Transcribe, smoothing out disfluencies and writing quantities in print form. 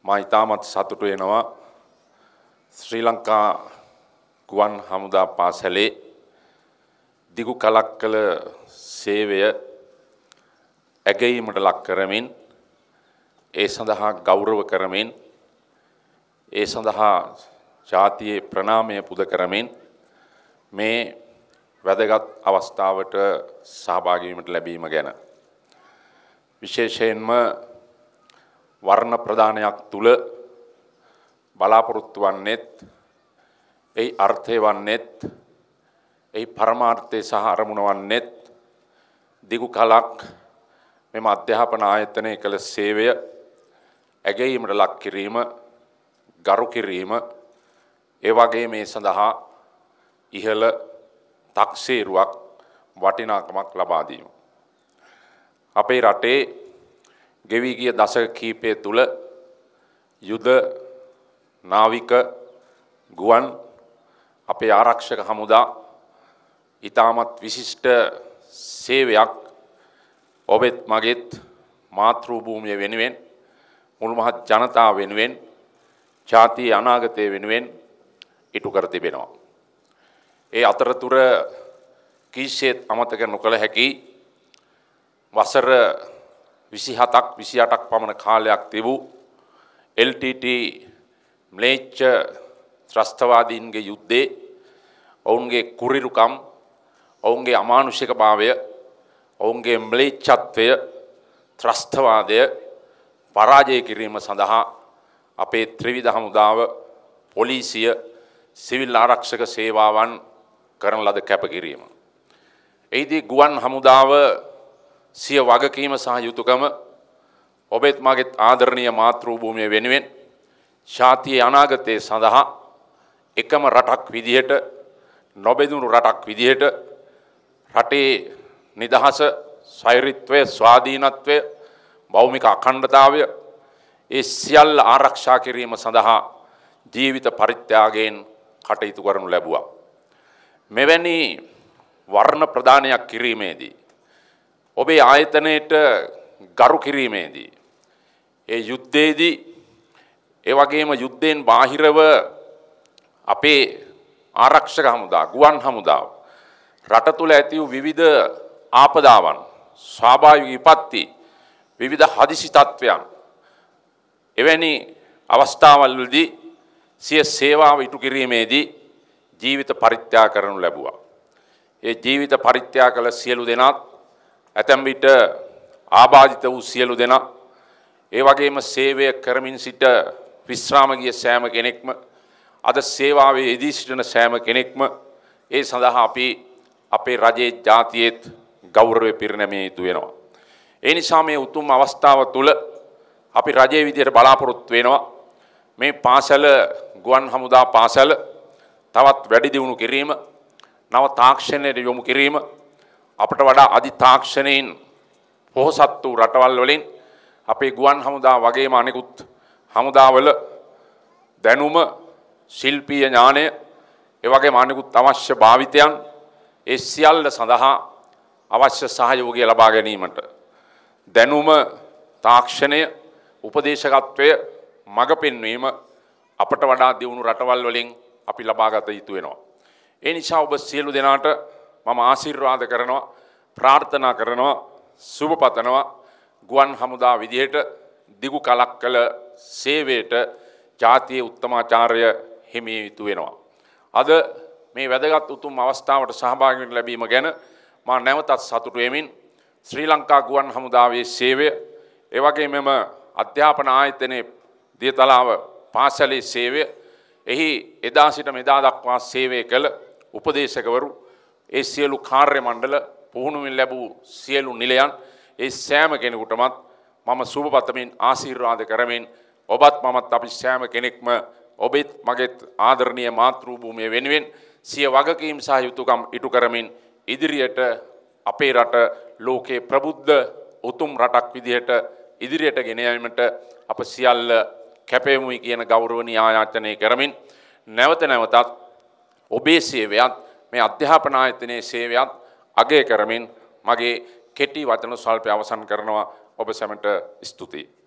මා ඉතාමත් සතුටු වෙනවා ශ්‍රී ලංකා ගුවන් හමුදා පාසලේ දිගු කලක් කළ සේවය ඇගයීමට ලක් කරමින් ඒ සඳහා ගෞරව කරමින් ඒ සඳහා ජාතියේ ප්‍රණාමය පුද කරමින් මේ වැදගත් අවස්ථාවට සහභාගී වීමට ලැබීම ගැන විශේෂයෙන්ම වර්ණ ප්‍රදානයක් තුල බලාපොරොත්තු වන්නේත් ඒ අර්ථය වන්නේත් ඒ පරමාර්ථය සහ අරමුණ වන්නේත් දිගු කලක් මෙම අධ්‍යාපන ආයතනයේ කළ සේවය ඇගයීමට ලක් කිරීම ගරු කිරීම ඒ වගේ මේ සඳහා ඉහළ තක්සේරුවක් වටිනාකමක් ලබා දීම අපේ රටේ ගෙවි ගිය දශක කීපය තුල යුද නාවික ගුවන් අපේ ආරක්ෂක හමුදා ඉතාමත් විශිෂ්ට සේවයක් ඔබෙත් මගෙත් මාතෘ භූමිය වෙනුවෙන් මුළු මහත් ජනතාව වෙනුවෙන් ජාතියේ අනාගතය වෙනුවෙන් ඉටු කර තිබෙනවා. ඒ අතරතුර කිසිසේත් අමතක නොකළ හැකි වසර 27ක් 28ක් පමණ කාලයක් තිබූ LTT ම්ලේච්ඡ ත්‍රස්තවාදීන්ගේ යුද්ධේ ඔවුන්ගේ කුරිරුකම් ඔවුන්ගේ අමානුෂිකභාවය ඔවුන්ගේ ම්ලේච්ඡත්වය ත්‍රස්තවාදය පරාජය කිරීම සඳහා අපේ ත්‍රිවිධ හමුදාව පොලිසිය සිවිල් ආරක්ෂක සේවාවන් කරන ලද කැපකිරීම. එහිදී ගුවන් හමුදාව සිය වගකීම සහ යුතුයකම ඔබෙත් මගෙත් ආදරණීය මාතෘ භූමිය වෙනුවෙන් ශාතියේ අනාගතය සඳහා එකම රටක් විදිහට නොබෙදුණු රටක් විදිහට රටේ නිදහස ස්වෛරීත්වය ස්වාධීනත්වය භෞමික අඛණ්ඩතාවය ඒ සියල්ල ආරක්ෂා කිරීම සඳහා ජීවිත පරිත්‍යාගයෙන් කටයුතු කරනු ලැබුවා. මෙවැනි වර්ණ ප්‍රදානයක් කිරීමේදී ඔබේ ආයතනයේට ගරු කිරීමේදී ඒ යුද්ධයේදී ඒ වගේම යුද්ධයෙන් බාහිරව අපේ ආරක්ෂක හමුදා ගුවන් හමුදාව රට තුල ඇති වූ විවිධ ආපදාවන් ස්වාභාවික විපත්ති විවිධ හදිසි තත්ත්වයන් එවැනි අවස්ථාවල් වලදී සිය සේවාව ඉටු කිරීමේදී ජීවිත පරිත්‍යාග කරනු ලැබුවා. ඒ ජීවිත පරිත්‍යාග කළ සියලු දෙනාත් ඇතැම් විට ආබාධිත වූ සියලු දෙනා ඒ වගේම සේවය කරමින් සිට විශ්‍රාම ගිය සෑම කෙනෙක්ම අද සේවාවේ යෙදී සිටින සෑම කෙනෙක්ම ඒ සඳහා අපි අපේ රජයේ ජාතියේත් ගෞරවය පිරිනැමිය යුතු වෙනවා. ඒ නිසා මේ උතුම් අවස්ථාව තුල අපි රජයේ විදියට බලාපොරොත්තු වෙනවා මේ පාසල ගුවන් හමුදා පාසල තවත් වැඩි දියුණු කිරීම නව තාක්ෂණයට යොමු කිරීම අපට වඩා අධි තාක්ෂණයෙන් පොහොසත් වූ රටවල් වලින් අපේ ගුවන් හමුදා වගේම අනෙකුත් හමුදාවල දැනුම ශිල්පීය ඥානය ඒ වගේම අනෙකුත් අවශ්‍ය භාවිතයන් ඒ සියල්ල සඳහා අවශ්‍ය සහයෝගය ලබා ගැනීමට දැනුම තාක්ෂණය උපදේශකත්වය මඟ පෙන්වීම අපට වඩා දියුණු රටවල් වලින් අපි ලබා ගත යුතු වෙනවා. ඒ නිසා ඔබ සියලු දෙනාට මම ආශිර්වාද කරනවා ප්‍රාර්ථනා කරනවා සුබ පතනවා ගුවන් හමුදා විදියට දිගු කලක් කළ සේවයට ජාතියේ උත්තමාචාර්ය හිමි යුතු වෙනවා. අද මේ වැදගත් උතුම් අවස්ථාවට සහභාගී වෙන්න ලැබීම ගැන මා නැවතත් සතුටු වෙමින් ශ්‍රී ලංකා ගුවන් හමුදාවේ සේවය ඒ වගේම මෙම අධ්‍යාපන ආයතනයේ දියතලාව පාසලේ සේවය එහි එදා සිට මෙදා දක්වා සේවය කළ උපදේශකවරු ඒ සියලු කාර්ය මණ්ඩල පුහුණුවෙන් ලැබූ සියලු නිලයන් ඒ සෑම කෙනෙකුටමත් මම සුබ පතමින් ආශිර්වාද කරමින් ඔබත් මමත් අපි සෑම කෙනෙක්ම ඔබෙත් මගෙත් ආදරණීය මාතෘ භූමිය වෙනුවෙන් සිය වගකීම් සහ යුතුයකම් ඉටු කරමින් ඉදිරියට අපේ රට ලෝකේ ප්‍රබුද්ධ උතුම් රටක් විදිහට ඉදිරියට ගෙන යාමට අප සියල්ල කැපෙමුයි කියන ගෞරවණීය ආයාචනය කරමින් නැවත නැවතත් ඔබේ සේවයත් මේ අධ්‍යාපන ආයතනයේ සේවයත් අගය කරමින් මගේ කෙටි වචන ස්වල්පය අවසන් කරනවා ඔබ සැමට ස්තුතියි.